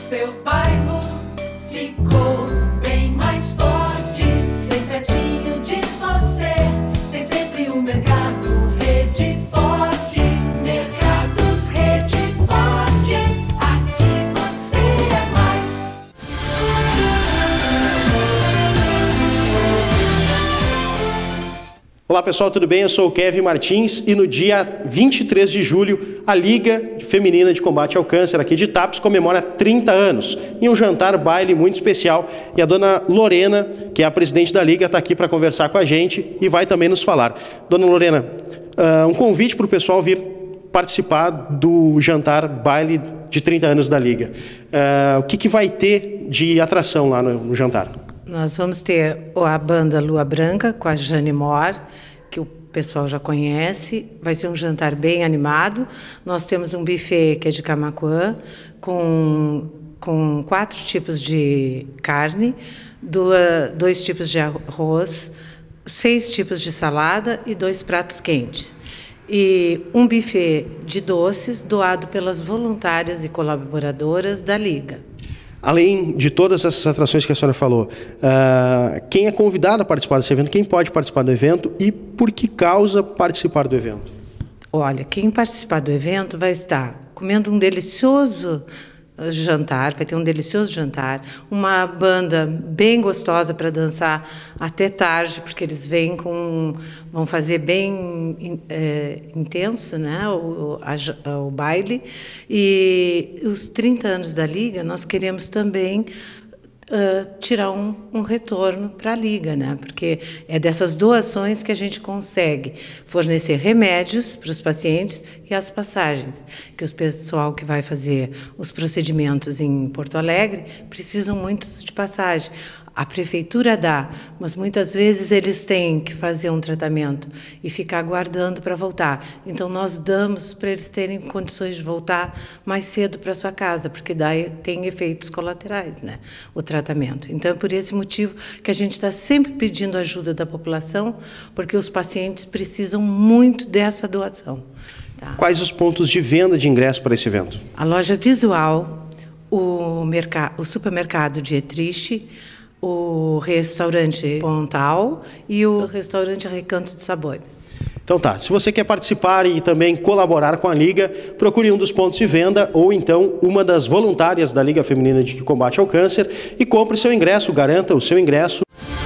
seu bairro ficou bem mais forte, bem pertinho de você. Tem sempre um mercado Rede Forte, Mercados Rede Forte, aqui você é mais. Olá pessoal, tudo bem? Eu sou o Kevin Martins e no dia 23 de julho a Liga Feminina de Combate ao Câncer aqui de Tapes comemora 30 anos em um jantar baile muito especial e a dona Lorena, que é a presidente da Liga, está aqui para conversar com a gente e vai também nos falar. Dona Lorena, um convite para o pessoal vir participar do jantar baile de 30 anos da Liga. O que vai ter de atração lá no jantar? Nós vamos ter a banda Lua Branca com a Jane Moore, que o pessoal já conhece. Vai ser um jantar bem animado. Nós temos um buffet que é de Camaquã, com 4 tipos de carne, 2 tipos de arroz, 6 tipos de salada e 2 pratos quentes. E um buffet de doces doado pelas voluntárias e colaboradoras da Liga. Além de todas essas atrações que a senhora falou, quem é convidado a participar desse evento, quem pode participar do evento e por que causa participar do evento? Olha, quem participar do evento vai estar comendo um delicioso jantar, vai ter um delicioso jantar, uma banda bem gostosa para dançar até tarde, porque eles vão fazer bem intenso, né, o baile. E os 30 anos da Liga, nós queremos também tirar um retorno para a Liga, né? Porque é dessas doações que a gente consegue fornecer remédios para os pacientes e as passagens, que o pessoal que vai fazer os procedimentos em Porto Alegre precisam muito de passagem. A prefeitura dá, mas muitas vezes eles têm que fazer um tratamento e ficar aguardando para voltar. Então, nós damos para eles terem condições de voltar mais cedo para sua casa, porque daí tem efeitos colaterais, né, o tratamento. Então, é por esse motivo que a gente está sempre pedindo ajuda da população, porque os pacientes precisam muito dessa doação. Tá? Quais os pontos de venda de ingresso para esse evento? A loja visual, o supermercado Dietrich, o restaurante Pontal e o restaurante Recanto de Sabores. Então tá, se você quer participar e também colaborar com a Liga, procure um dos pontos de venda ou então uma das voluntárias da Liga Feminina de Combate ao Câncer e compre seu ingresso, garanta o seu ingresso.